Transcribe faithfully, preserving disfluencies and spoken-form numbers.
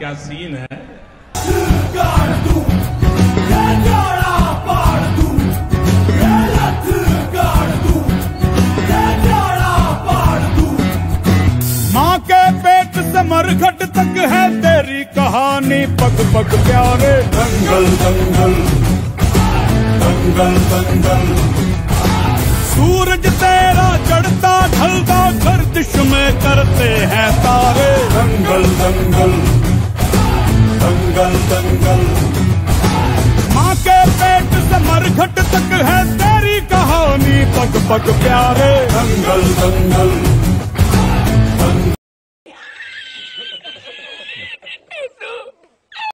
क्या सीन है। माँ के पेट से मरघट तक है तेरी कहानी, पग पग प्यारे। दंगल दंगल दंगल दंगल, सूरज तेरा चढ़ता ढलता गर्दिश में करते हैं तारे। दंगल दंगल दंगल दंगल, माँ के पेट से मरघट तक है तेरी कहानी, पग पग प्यारे। दंगल दंगल